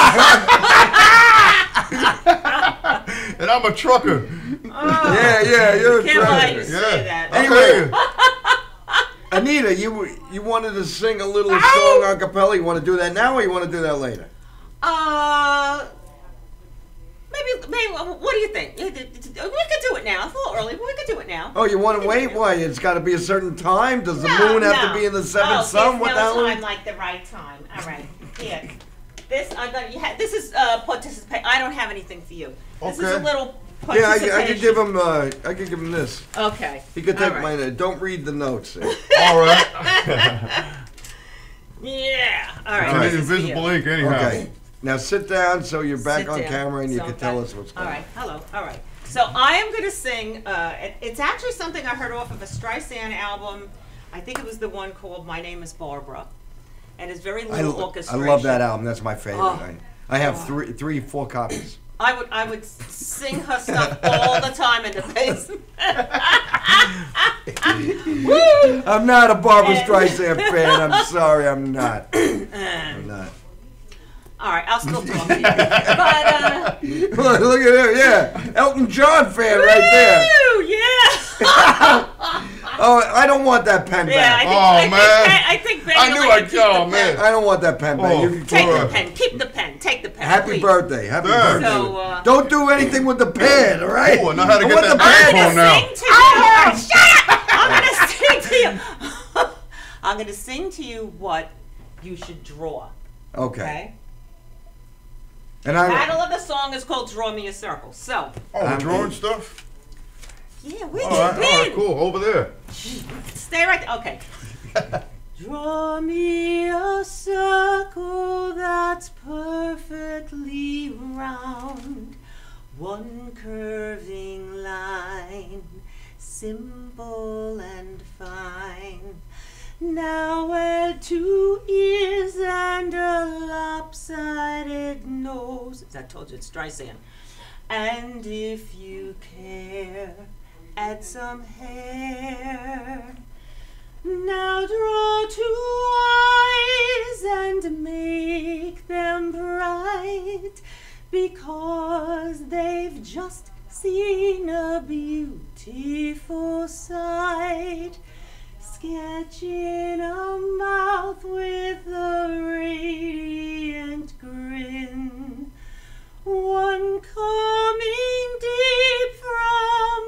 And I'm a trucker. Yeah, yeah, you're a can't lie treasure. you Yeah. say that. Anyway. Anita, you you wanted to sing a little song a cappella. You want to do that now, or you want to do that later? Uh, maybe, maybe. What do you think? We could do it now. It's a little early, but we could do it now. Oh, you want We to could do wait? it. Why? It's got to be a certain time. Does the No, moon have no. to be in the seventh oh, sun? What there's the no hell? time like the right time. All right, here. This I got. You ha- this is uh participate. I don't have anything for you. This is a Okay. little Yeah, I, participation. I could give him. Uh, I could give him this. Okay. He could All take right. mine. Don't read the notes. eh? All right. Yeah. All right. I this need is for you. invisible ink anyhow. Okay. Now sit down so you're back Sit on down. camera and you So can I'm tell back. us what's All going on. right. Hello. All right. So I am going to sing, uh, it, it's actually something I heard off of a Streisand album. I think it was the one called My Name is Barbara. And it's very I, little I orchestration. love that album. That's my favorite. Oh. I, I have Oh. three, three, four copies. I would I would sing her stuff all the time in the basement. Woo! I'm not a Barbara Streisand fan. I'm sorry, I'm not. I'm not. All right, I'll still talk to you. But, uh, Look, look at him, yeah. Elton John fan right there. woo, yeah. Oh, I don't want that pen Yeah, I back. think, Oh, I think, man. Ben- I think Ben I will knew let I- you keep oh, the man. pen. I don't want that pen back. Oh. You can Take throw the it. pen. Keep the pen. Take the pen. Happy please. birthday. Happy Yeah. birthday. So, uh, Don't do anything with the pen, all right? Oh, I know how to I get want that the back pen. on now. Sing to you. Shut up! I'm gonna sing to you. I'm gonna sing to you what you should draw. Okay. Okay. And The I. title of the song is called "Draw Me a Circle." So, Oh, we're drawing stuff? yeah, we All right, did. all right, cool. Over there. Stay right there. Okay. Draw me a circle that's perfectly round, one curving line, simple and fine. Now add two ears and a lopsided nose. As I told you, it's Streisand. And if you care, add some hair. Now draw two eyes and make them bright, because they've just seen a beautiful sight. Sketch in a mouth with a radiant grin, one coming deep from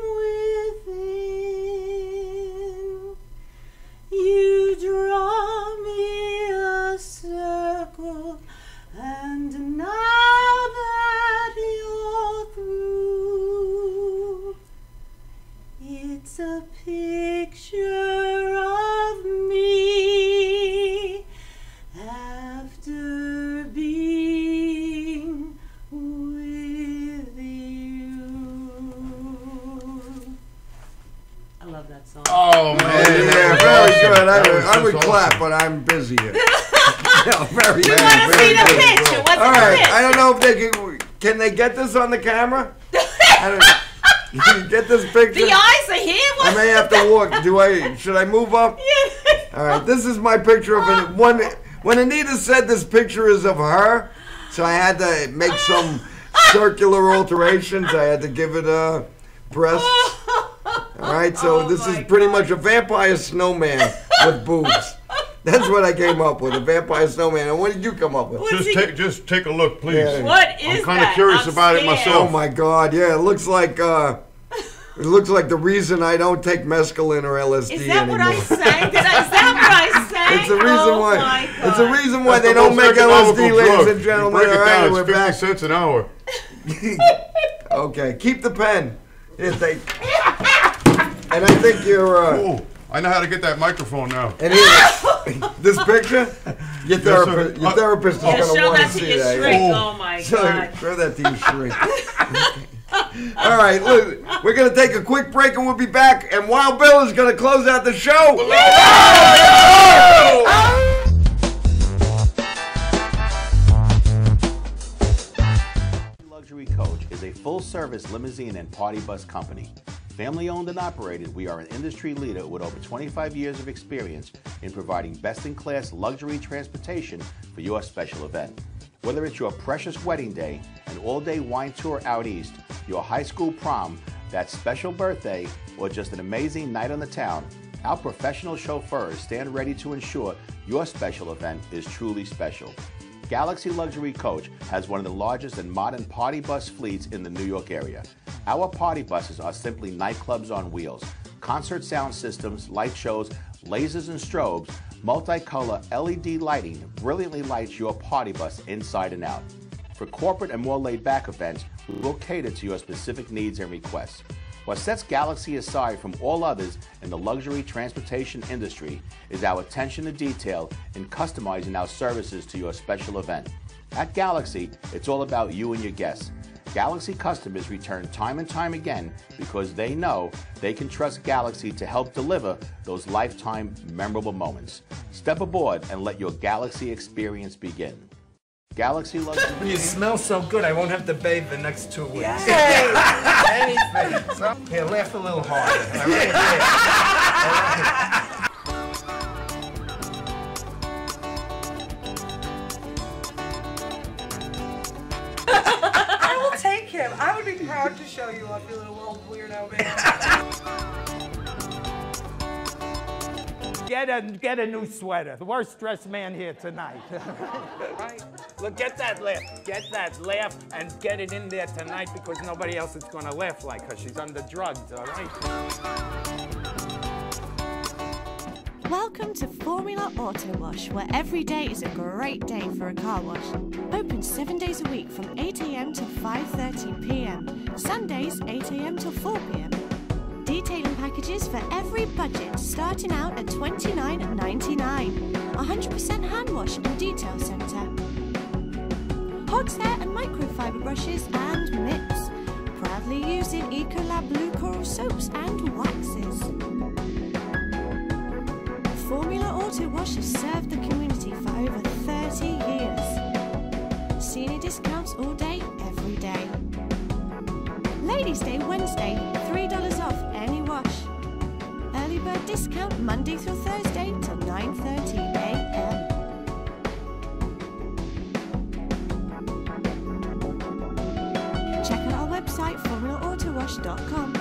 within. You draw me a circle, and now that you're through, it's a picture of me after being with you. I love that song. Oh, man. Yeah, that was very awesome. good. I, That was I would just clap, awesome. but I'm busy here. Yeah, very You good. want to very see the good. picture? What's All the right, picture? I don't know if they can. Can they get this on the camera? I don't, can you get this picture? The eyes are here. I What's may have to walk. Do I? Should I move up? Yeah. All right. This is my picture of an, one. When Anita said this picture is of her, so I had to make some circular alterations. I had to give it a breasts. All right. So Oh this is my pretty God. much a vampire snowman with boobs. That's what I came up with, a vampire snowman. And what did you come up with? What's Just he- take, just take a look, please. Yeah. What is I'm kind of that? curious I'm about it scared. myself. Oh my God! Yeah, it looks like uh, it looks like the reason I don't take mescaline or L S D Is that anymore. what I sang? Did I, is that what I sang? It's the reason oh why. My God. It's the reason why That's they the don't most make L S D, economical ladies drug. and gentlemen. You break it All right, down, we're it's fifty back. cents an hour. Okay, keep the pen. Here, take. And I think you're. Uh, Oh, I know how to get that microphone now. and here, this picture, your sir. therapist, your Uh, therapist is Yeah, gonna show want to that to see your that. shrink. yeah. Oh, my So, God. show that to your shrink. All right, look, we're gonna take a quick break and we'll be back. And Wild Bill is gonna close out the show. Luxury Coach is a full-service limousine and party bus company. Family-owned and operated, we are an industry leader with over twenty-five years of experience in providing best-in-class luxury transportation for your special event. Whether it's your precious wedding day, an all-day wine tour out east, your high school prom, that special birthday, or just an amazing night on the town, our professional chauffeurs stand ready to ensure your special event is truly special. Galaxy Luxury Coach has one of the largest and modern party bus fleets in the New York area. Our party buses are simply nightclubs on wheels. Concert sound systems, light shows, lasers and strobes, multicolor L E D lighting brilliantly lights your party bus inside and out. For corporate and more laid-back events, we will cater to your specific needs and requests. What sets Galaxy aside from all others in the luxury transportation industry is our attention to detail in customizing our services to your special event. At Galaxy, it's all about you and your guests. Galaxy customers return time and time again because they know they can trust Galaxy to help deliver those lifetime memorable moments. Step aboard and let your Galaxy experience begin. Galaxy loves You smell so good, I won't have to bathe the next two weeks. Yay! Anything. So, here, laugh a little harder. All right, here. I will take him. I would be proud to show you off, you little old weirdo man. Get a, get a new sweater. The worst dressed man here tonight. Right? Look, get that laugh. Get that laugh and get it in there tonight because nobody else is going to laugh like her. She's under drugs, all right? Welcome to Formula Auto Wash, where every day is a great day for a car wash. Open seven days a week from eight a m to five thirty p m Sundays eight a m to four p m Detailing packages for every budget, starting out at twenty-nine ninety-nine. one hundred percent hand wash and detail centre. Hogshair and microfiber brushes and mitts. Proudly using Ecolab Blue Coral soaps and waxes. Formula Auto Wash has served the community for over thirty years. Senior discounts all day, every day. Ladies' Day Wednesday, three dollars off any wash. Early bird discount Monday through Thursday till nine thirty a m Check out our website, formula auto wash dot com.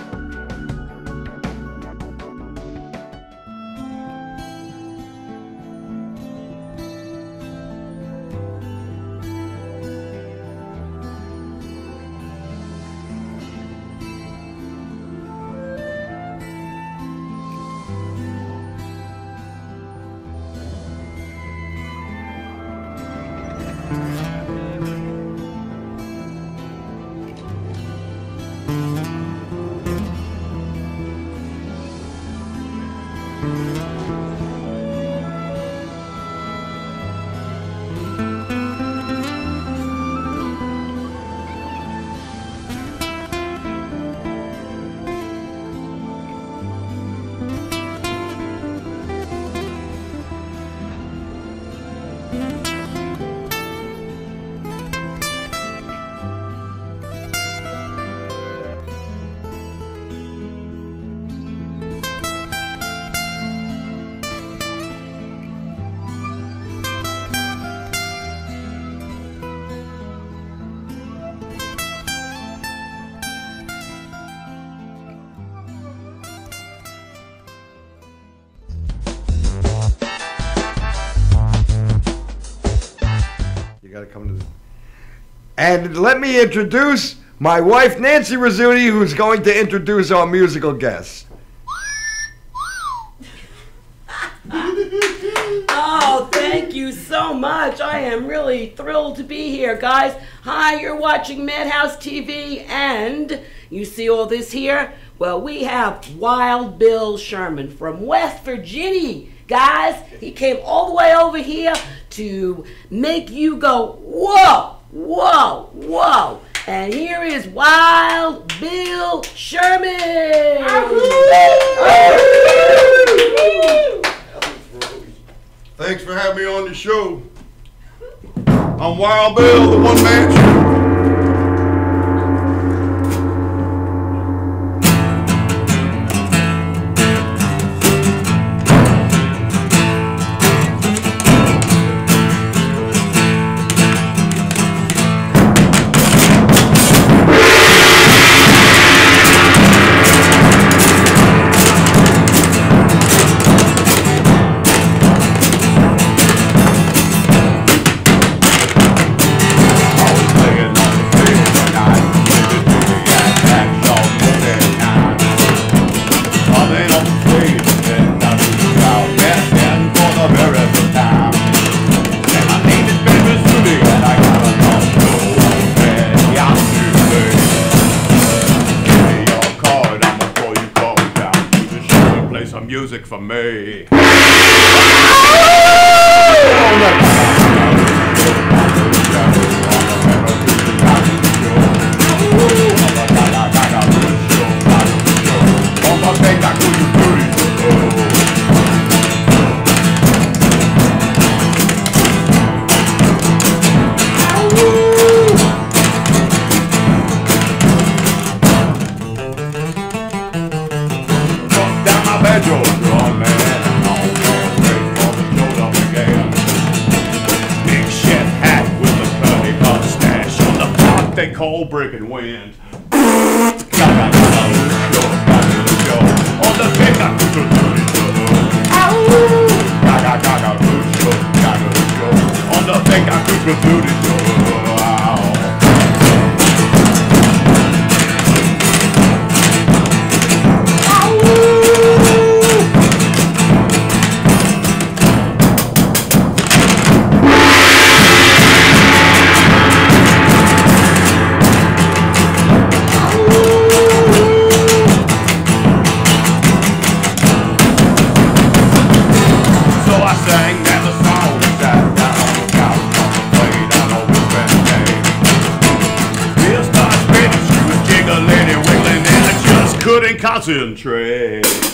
Gotta come to the... And let me introduce my wife, Nancy Rizzuti, who's going to introduce our musical guest. Oh, thank you so much. I am really thrilled to be here, guys. Hi, you're watching Madhouse T V, and you see all this here? Well, we have Wild Bill Sherman from West Virginia. Guys, he came all the way over here to make you go, whoa, whoa, whoa. And here is Wild Bill Sherman. Thanks for having me on the show. I'm Wild Bill, the one-man show. Music for me. Okay, cold breaking winds. On the big on the thing I could conclude it. Concentrate.